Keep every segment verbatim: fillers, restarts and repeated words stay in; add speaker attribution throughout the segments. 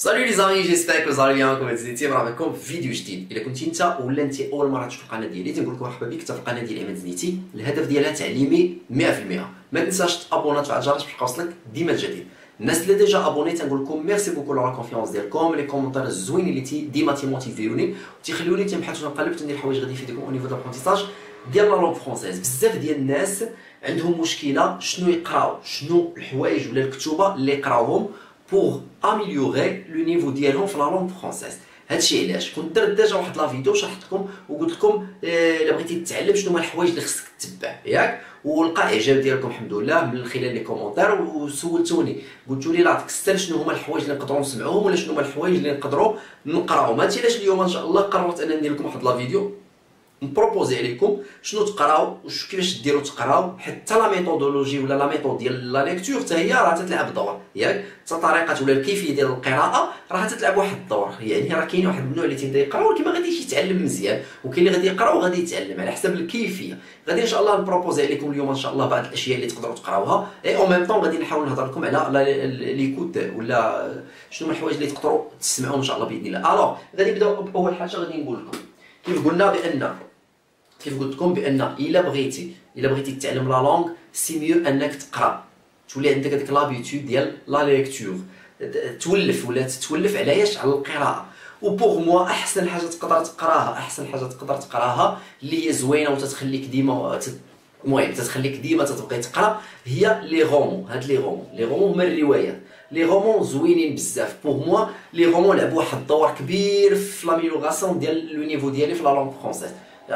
Speaker 1: سالو لي زامي، جيسبيغ كو زالي بيان. كوم تزيدتي مرحبا بكم في فيديو جديد. الا كنتي انت ولا انت اول مره تشوف القناه ديالي تنقول لك مرحبا بك في القناه ديالي عماد زنيتي. الهدف ديالها تعليمي مية في المية. ما تنساش تابونا وتفعل الجرس باش يوصلك ديما الجديد. الناس اللي ديجا ابوني تنقول لكم ميرسي بوكو على الكونفيونس ديالكم، لي كومونتير الزوينين اللي تي ديما تيموتيفيوني وتيخليوني تنبحث ونقلب تندير حوايج غادي يفيدكم او نيفو دابرونتيساج ديال لا لونغ فرونسيز. بزاف ديال الناس عندهم مشكله شنو يقراو، شنو الحوايج ولا الكتوبه اللي يقراوهم pour améliorer le niveau ديالهم في لا لونغ فرونسيز. هادشي علاش كنت درت ديجا واحد لا فيديو شرحت لكم وقلت لكم الا بغيتي تتعلم شنو هما الحوايج اللي خصك تتبع ياك، ولقى اعجاب ديالكم الحمد لله من خلال لي كومونتير، وسولتوني قلتوا لي لا تكستل شنو هما الحوايج اللي نقدروا نسمعوهم ولا شنو هما الحوايج اللي نقدروا نقراوهم. هادشي علاش اليوم ان شاء الله قررت ان ندير لكم واحد لا فيديو نبروبوزي عليكم شنو تقراو وكيفاش ديروا تقراو، حتى لا ميثودولوجي ولا لا ميثود ديال لا ليكتور حتى هي راه تتلعب دور ياك، حتى طريقه ولا الكيفيه ديال القراءه راه تتلعب واحد الدور. يعني راه كاين واحد النوع اللي تيبدا يقرا ولكن ما غاديش يتعلم مزيان، وكاين اللي غادي يقرا وغادي يتعلم على حسب الكيفيه. غادي ان شاء الله نبروبوزي عليكم اليوم ان شاء الله بعض الاشياء اللي تقدروا تقراوها، اي او ميم طون غادي نحاول نهضر لكم على ليكوت ولا شنو هما الحوايج اللي تقدروا تسمعوهم ان شاء الله باذن الله. الوغ غادي نبداو باول حاجه. غادي نقول لكم كيف قلنا بان كيف قلت لكم بان الا بغيتي الا بغيتي تتعلم لا لونغ سي ميو انك تقرا، تولي عندك هذيك لابيتود ديال لا ليكتور، تولف ولا تتولف على ايش؟ على القراءه. وبوغ موا احسن حاجه تقدر تقراها احسن حاجه تقدر تقراها اللي هي زوينه وتتخليك ديما المهم تتخليك ديما تتبقى تقرا هي لي رومون. هاد لي رومون لي رومون هما الروايات. لي رومون زوينين بزاف. بوغ موا لي رومون لعبوا واحد الدور كبير في لاميليوراسيون ديال لو نيفو ديالي في لا لونغ فرونسيز.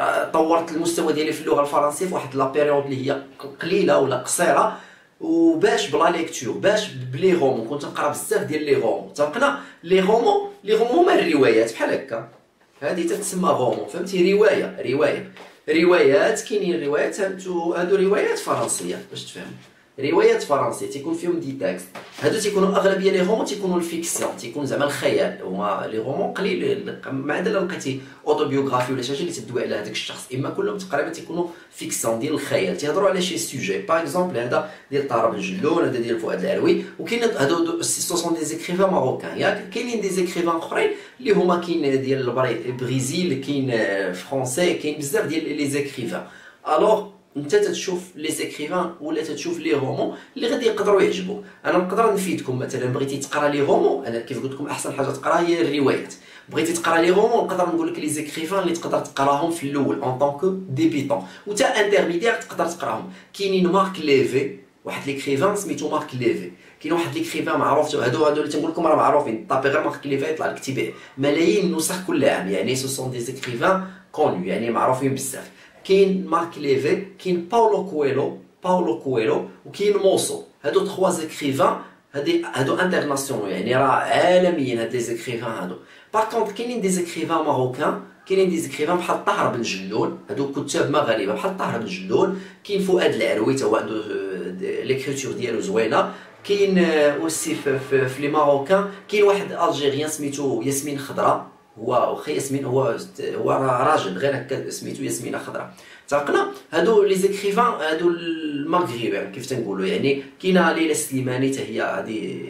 Speaker 1: طورت المستوى ديالي في اللغه الفرنسيه في واحد لا بيريود اللي هي قليله ولا قصيره، وباش بلا ليكتور باش بلي رومون كنت نقرا بزاف ديال لي رومون. تلقنا لي رومون لي رومون هما الروايات بحال هكا، هذه تتسمى رومون فهمتي، روايه روايه روايات. كاينين روايات هادو هادو روايات فرنسيه باش تفهم، روايات فرنسيه تيكون فيهم دي تاكست. هادو تيكونوا اغلبيه لي رومون تيكونوا الفيكسيون، تيكون زعما الخيال. هما لي رومون قليل ما عاد الا لقيتي اوتوبيوغرافي ولا شي حاجه اللي تدوي على هذاك الشخص، اما كلهم تقريبا تيكونوا فيكسيون ديال الخيال، تيهضروا على شي سوجي. باغ اكزومبل هذا ديال طارق بن جلون، هذا ديال فؤاد العلوي، وكاين هادو سو سون دي زيكريفان ماروكان ياك. كاينين دي زيكريفان اخرين اللي هما كاين ديال البريزيل، كاين فرونسي، كاين بزاف ديال لي زيكريفان. الوغ انت تتشوف لي زيكريفان ولا تتشوف لي رومون اللي غادي يقدروا يعجبوك. انا نقدر نفيدكم مثلا بغيتي تقرا لي رومون، انا كيف قلت لكم احسن حاجه تقرا هي الروايات. بغيتي تقرا لي رومون نقدر نقول لك لي زيكريفان اللي تقدر تقراهم في الاول اون طونك ديبيتون، وتا انترميديير تقدر تقراهم. كاينين مارك ليفي، واحد ليكريفان سميتو مارك ليفي، كاين واحد ليكريفان معروف، هادو هادو اللي تنقول لكم راه معروفين. طابي غير مارك ليفي يطلع لك تيبيع ملايين النسخ كل عام، يعني سو سون دي زيكريفان كونو يعني معروفين بزاف. كاين مارك ليفي، كاين باولو كويلو باولو كويلو وكاين موسو. هادو تخوا زيكريفان هادي هادو انترناسيونال يعني راه عالميين هاد لي زيكريفان هادو. باغ كونطخ كاينين دي زيكريفان ماروكان، كاينين دي زيكريفان بحال طاهر بن جلون، هادو كتاب مغاربه بحال طاهر بن جلون. كاين فؤاد العروي تا هو عنده ليكريتور ديالو زوينه. كاين اوسي في, في, في لي ماروكان كاين واحد الجيريان سميتو ياسمين خضراء، هو واخا ياسمين هو هو راجل غير هكا سميتو ياسمين خضراء. تعقنا هادو لي زيكريفان هادو المغربيين كيف تنقولوا. يعني كاينه ليلى سليماني حتى هي هادي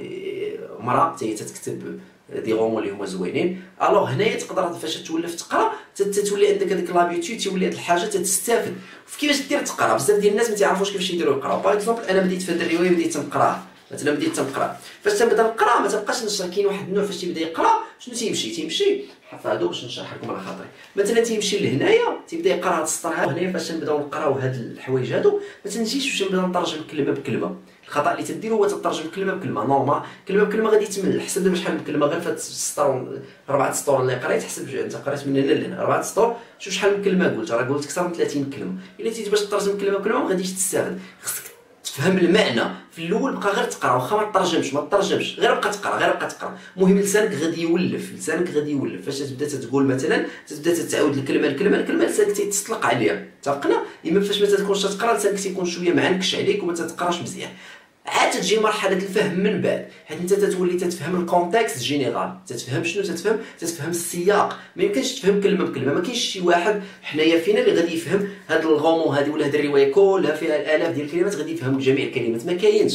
Speaker 1: مراه حتى هي تكتب دي رومون اللي هما زوينين. الوغ هنايا تقدر فاش تولف تقرا تتولي عندك هذيك لابيتود، تولي هاد الحاجه تستافد في كيفاش دير تقرا. بزاف ديال الناس ما تعرفوش كيفاش يديروا يقراو. باغ اكزومبل انا بديت في هاد الروايه بديت تنقراها مثلا، بديت تنقرا فاش تنبدا نقرا ما تبقاش نشرح. كاين واحد النوع فاش تيبدا يقرا شنو تيمشي تيمشي هادو باش نشرح لكم على خاطري. مثلا تيمشي لهنايا تيبدا يقرا هاد السطر هذا. هنايا فاش نبداو نقراو هاد الحوايج هادو ما تنجيش باش نبدا نترجم كلمه بكلمه. الخطا اللي تديرو هو تترجم كلمه بكلمه نورمال، كلمه بكلمه غادي تمل. حسب دابا شحال من كلمه غير في السطر اربعه سطور اللي قريت، حسب انت قريت من هنا لهنا اربعه سطور، شوف شحال من كلمه قلت. راه قلت اكثر من ثلاثين كلمه. الا تيجي باش تترجم كلمه بكلمه ما غاديش تستافد. خصك تفهم المعنى في الاول، بقى غير تقرا واخا ما تترجمش ما تترجمش غير بقى تقرا غير بقى تقرا. المهم لسانك غادي يولف، لسانك غادي يولف. فاش تبدا تقول مثلا تبدا تتعاود الكلمه الكلمه الكلمه لسانك تيتسلق عليها. اتفقنا؟ اما فاش ما تكونش تقرا لسانك تيكون شويه معنكش عليك وما تتقراش مزيان. عاد تجي مرحله الفهم من بعد، حيت انت تتولي تتفهم الكونتكست جينيرال، تتفهم شنو تتفهم تتفهم السياق. ما يمكنش تفهم كلمه بكلمه. ما كاينش شي واحد حنايا فينا اللي غادي يفهم هاد الغومون هادي ولا هاد الروايه كلها فيها الالاف ديال الكلمات غادي يفهم جميع الكلمات، ما كاينش.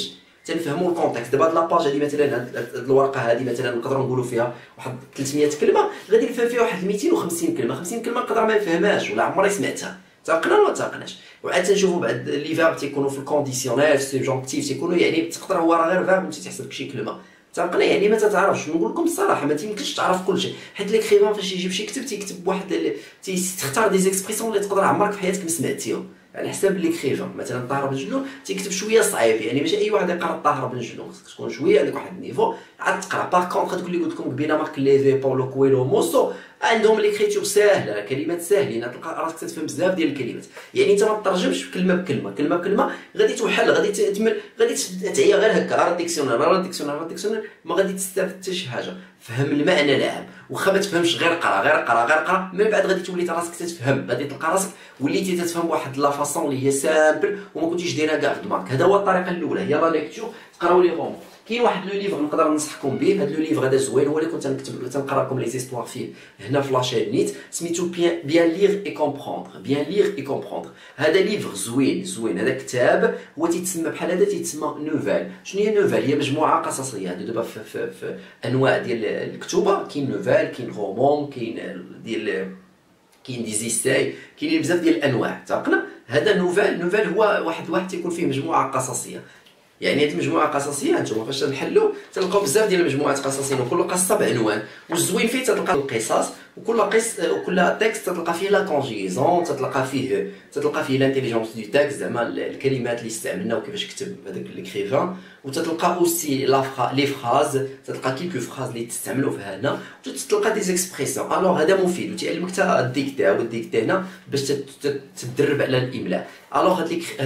Speaker 1: تنفهموا الكونتكست. دابا هاد لاباج هادي مثلا، هاد الورقه هادي مثلا نقدروا نقولوا فيها واحد ثلاثمية كلمه، غادي نفهم فيها واحد مئتين وخمسين كلمه، خمسين كلمه نقدر ما نفهمهاش ولا عمري سمعتها، تعقلنا ولا تعقلناش. وعاد تنشوفوا بعد لي فيرب تيكونوا في الكونديسيونيل في السوبجونكتيف تيكونوا يعني تقدر هو راه غير فيرب وانت تحسب شي كلمه، تعقلنا يعني ما تتعرفش. نقول لكم الصراحه ما تيمكنش تعرف كل شيء، حيت ليكريفان فاش يجيب شي كتاب تيكتب واحد تيختار دي زيكسبريسيون اللي تقدر عمرك في حياتك ما سمعتيهم على حساب ليكريفان. مثلا الطاهر بن جنون تيكتب شويه صعيب، يعني ماشي اي واحد يقرا الطاهر بن جنون، خصك تكون شويه عندك واحد النيفو عاد تقرا. باغ كونطخ هذوك اللي قلت لكم بينا مارك ليفي باولو كويلو موسو عندهم ليكريتور ساهله، كلمات ساهلين، تلقى راسك تفهم بزاف ديال الكلمات. يعني انت ما تترجمش كلمه بكلمه، كلمه بكلمه غادي توحل، غادي تتمل، غادي تعيا غير هكا راه ديكسيونير راه ديكسيونير راه ديكسيونير، ما غادي تستافد حتى شي حاجه. فهم المعنى العام، واخا ما تفهمش غير قرا غير قرا غير قرا، من بعد غادي تولي راسك تتفهم، غادي تلقى راسك وليتي تتفهم واحد لا فاصون اللي هي سامبل وما كنتيش دايرها كاع في دماغك. هذا هو الطريقه الاولى، هي لا ليكتور، تقراو لي رومون. كاين واحد لو ليفر نقدر ننصحكم به، هذا لو ليفر هذا زوين، هو اللي كنت نكتب تنقرا لكم لي زيستوار فيه هنا في لاشين نيت، سميتو بيان بيان ليغ اي كومبروندر، بيان ليغ اي كومبروندر. هذا ليفر زوين زوين، هذا كتاب هو تيتسمى بحال هذا، تيتسمى نوفال. شنو هي نوفال؟ هي مجموعه قصصيه. هادو دابا في, في, في انواع ديال الكتوبه، كاين نوفال، كاين رومون، كاين ديال كاين دي زيستاي، كاينين بزاف ديال الانواع، تعقنا. هذا نوفال، نوفال هو واحد واحد تيكون فيه مجموعه قصصيه. يعني هاد المجموعه قصصيه انتم فاش تنحلوا تلقاو بزاف ديال المجموعات قصصيه، وكل قصه بعنوان، والزوين فيه تلقى القصص، وكل قص وكل تكست تلقى فيه لا كونجيزون، تلقى فيه تلقى فيه لانتيليجونس دو تكست، زعما الكلمات اللي استعملنا وكيفاش كتب هذاك ليكريفان، وتتلقى اوسي لا لي فراز، تلقى كيلكو فراز اللي تستعملوا في هنا، وتتلقى دي زيكسبريسيون. الوغ هذا مفيد وتيعلمك حتى الديكتا، والديكتا هنا باش تدرب على الاملاء. الوغ هاد هاد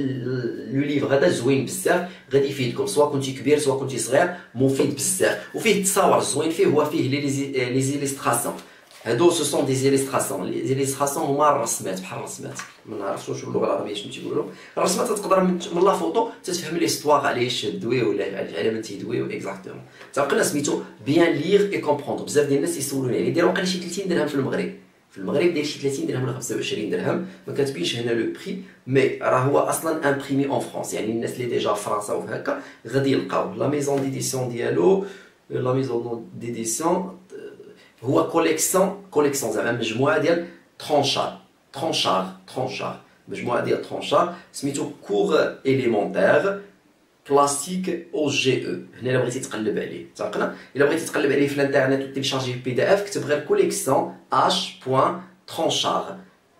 Speaker 1: لو ليفر هذا زوين بزاف، غادي يفيدكم سواء كنتي كبير سواء كنتي صغير، مفيد بزاف. وفيه التصاور زوين فيه، هو فيه لي لي زيليستراسيون. هادو سو سون دي زيليستراسيون، لي زيليستراسيون هما الرسمات، بحال الرسمات، ما نعرفش واش باللغه العربيه شنو تيقولوا. الرسمات تقدر من لا فوتو تتفهم ليستواغ علاش دويو ولا على من تيدويو اكزاكتومون. تعقلنا سميتو بيان ليغ اي كومبروندر. بزاف ديال الناس يسولوني عليه، داير واقيلا شي ثلاثين درهم في المغرب، في المغرب داير شي ثلاثين درهم ولا خمسة وعشرين درهم، ما كاتبينش هنا لو بري، مي راه هو اصلا امبريمي اون فرانس، يعني الناس اللي ديجا في فرنسا وهكا غادي يلقاو. لا ميزون ديديسيون ديالو، لا ميزون ديديسيون هو كوليكسيون، كوليكسيون زعما مجموعه ديال ترونشار، ترونشار ترونشار مجموعه ديال ترونشار، سميتو كور اليمونتير كلاسيك او جي او. هنا الا بغيتي تقلب عليه، تعقنا الا بغيتي تقلب عليه في الانترنت وتيليشارجي بي دي اف، كتب غير كوليكسيون اش بوان ترونشار،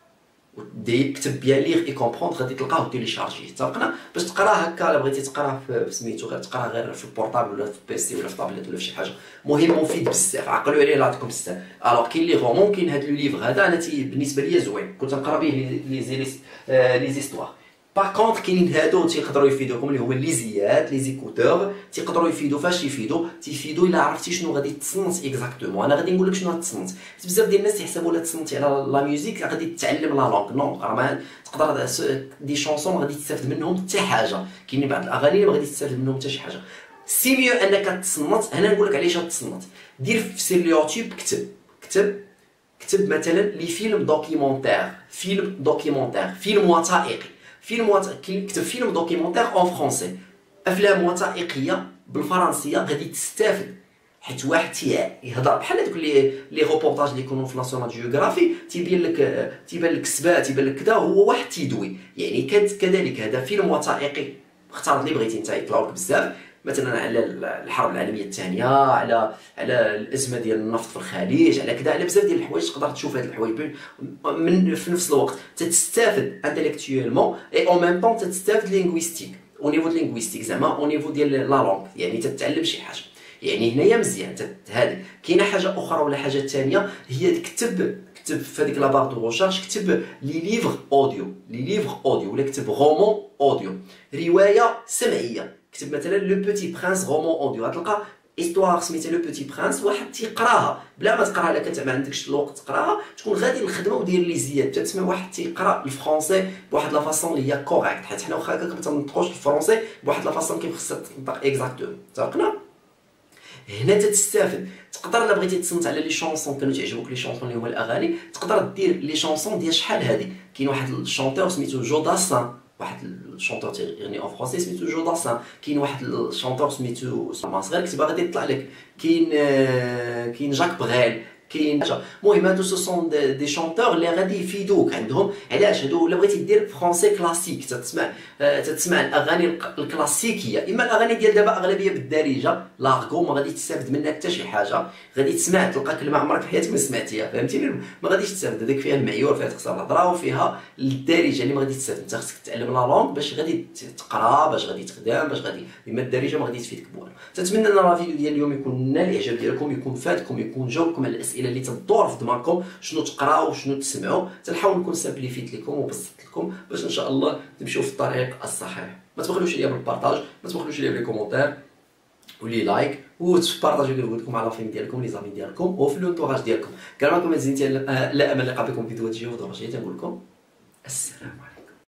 Speaker 1: دي كتب بيان ليغ اي كومبروندر، غادي تلقاه تيليشارجي، تعقنا باش تقراه هكا. الا بغيتي تقراه في سميتو غير تقراه غير في البورطابل ولا في البيسي ولا في طابلت ولا في شي حاجه، مهم مفيد بزاف، عقلوا عليه لا عطيكم بزاف. الوغ كاين لي رومون، كاين هاد لو ليفر هذا انا تي بالنسبه ليا زوين، كنت نقرا به لي زيليس لي زيستوار. باغ كونطخ كاينين هادو تيقدروا يفيدوكم اللي هو لي زيات لي زيكوتور، تيقدروا يفيدوا. فاش يفيدوا؟ تيفيدوا الا عرفتي شنو غادي تصنت اكزاكتومون. انا غادي نقول لك شنو غتصنت. بزاف ديال الناس يحسبوا لا تصنتي على لا ميوزيك غادي تتعلم لا لونغ، نو راه ما تقدر دي شونسون غادي تستافد منهم حتى حاجه، كاينين بعض الاغاني اللي ما غادي تستافد منهم حتى شي حاجه. سي ميو انك تصنت. هنا نقول لك علاش تصنت. دير في سير اليوتيوب، كتب كتب كتب مثلا لي فيلم دوكيومونتير، فيلم دوكيومونتير، فيلم وثائقي، فيلم وثائقي، كتب فيلم دوكيومونتير اون فرونسي، افلام وثائقيه بالفرنسيه غادي تستافد. حيت واحد تيهضر بحال هذوك لي لي روبورتاج اللي يكونوا في ناسيونال جيوغرافي، تيبين لك تيبان لك سبات، تيبان لك كذا، هو واحد تيدوي. يعني كذلك هذا فيلم وثائقي، اختار اللي بغيتي انت، يطلعوا لك بزاف مثلا على الحرب العالميه الثانيه، على على الازمه ديال النفط في الخليج، على كذا، على بزاف ديال الحوايج تقدر تشوف هاد الحوايج من في نفس الوقت تستافد انتيليكتويلمون اي اون ميم طون تستافد لينغويستيك او نيفو لينغويستيك، زعما او نيفو ديال لا لونغ، يعني تتعلم شي حاجه. يعني هنايا مزيان هذه. كاينه حاجه اخرى ولا حاجه ثانيه، هي كتب كتب في هذيك لابار دو ريشيرش، كتب لي ليفر اوديو، لي ليفر اوديو، ولا كتب رومون اوديو، روايه سمعيه. كتب مثلا لو بوتي برانس رومون اوديو، غتلقى استوار سميتها لو بوتي برانس، واحد تيقراها بلا ما تقراها، الا كنت ما عندكش الوقت تقراها تكون غادي للخدمه ودير لي زياد، تسمى واحد تيقرا الفرونسي بواحد لا فاصون اللي هي كوريكت، حيت حنا واخا هكاك ما تنطقوش الفرونسي بواحد لا فاصون كيف خصها تنطق اكزاكتومون، تعرفنا. هنا تتستافد. تقدر الا بغيتي تصنت على لي شونسون كانوا تعجبوك لي شونسون اللي هما الاغاني، تقدر دير لي شونسون ديال شحال هادي. كاين واحد الشونتور سميتو جو داسان، واحد الشونتور تيغني اون فرونسي سميتو جو داسان، كاين واحد الشونتور سميتو صغير كتبها غادي يطلع لك، كاين كاين جاك بغيل، كاين المهم هادو سو سون دي شونتور اللي غادي يفيدوك عندهم. علاش هادو الا بغيتي دير فرونسي كلاسيك تتسمع تتسمع الاغاني الكلاسيكيه، اما الاغاني ديال دابا اغلبيه بالدارجه لارغو ما غادي تستافد منها حتى شي حاجه، غادي تسمع تلقى كلمه عمرك في حياتك ما سمعتيها، فهمتيني؟ ما غاديش تستافد. هذيك فيها المعيور، فيها تخسر الهضره، وفيها الدارجه اللي ما غادي تستافد. انت خصك تتعلم لا لونغ باش غادي تقرا، باش غادي تخدم، باش غادي، اما الدارجه ما غادي تفيدك بوالو. تنتمنى ان الفيديو ديال اليوم يكون نال الاعجاب ديالكم، يكون فادكم، يكون جاوبكم على الاسئله اللي تدور في دماغكم، شنو تقراو وشنو تسمعوا. تنحاول نكون سامبليفيت لكم وبسطت لكم باش ان شاء الله تمشيو في الطريق الصحيح. ما تبخلوش عليا بالبارطاج، ما تبخلوش عليا بالكومونتير ولي لايك، وتبارطاجيو الفيديو مع لافيم ديالكم، لي زامي ديالكم، وفي لونطوراج ديالكم. كان معكم زينتي، لا امل اللقاء بكم في فيديوهات جديده. تنقول لكم السلام عليكم.